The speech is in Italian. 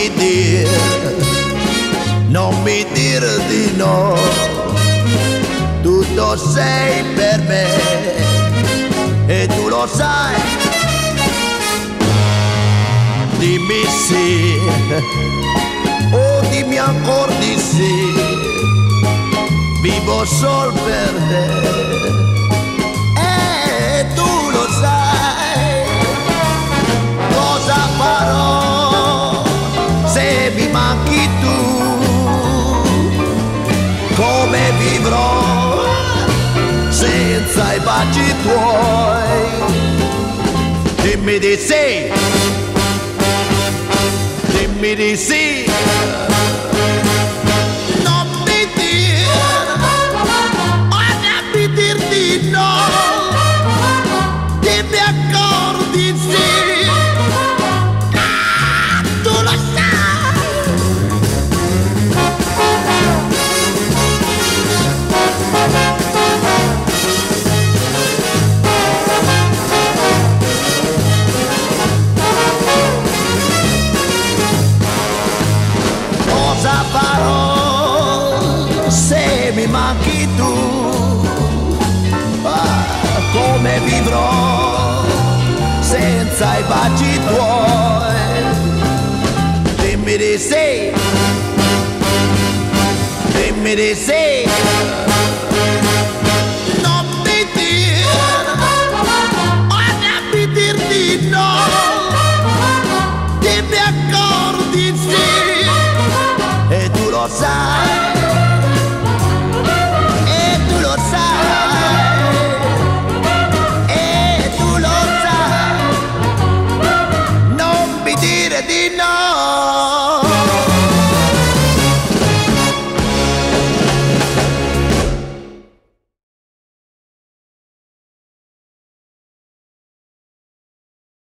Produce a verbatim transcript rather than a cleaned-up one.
mi dire, non mi dire di no, tutto sei per me e tu lo sai. Dimmi sì, oh dimmi ancora di sì, vivo sol per te e tu lo sai. Cosa farò se mi manchi tu? Come vivrò senza i baci tuoi? Dimmi di sì, dimmi di sì, non mi dire, non mi dir di no, dimmi ancora di sì, ah, tu lo sai. Cosa farò se mi manchi tu? Ah, come vivrò senza i baci tuoi? Dimmi di sì, dimmi di sì, non mi dire, non mi dir di no, dimmi ancora di sì. E tu lo sai, e tu lo sai, e tu lo sai, non mi dire di no.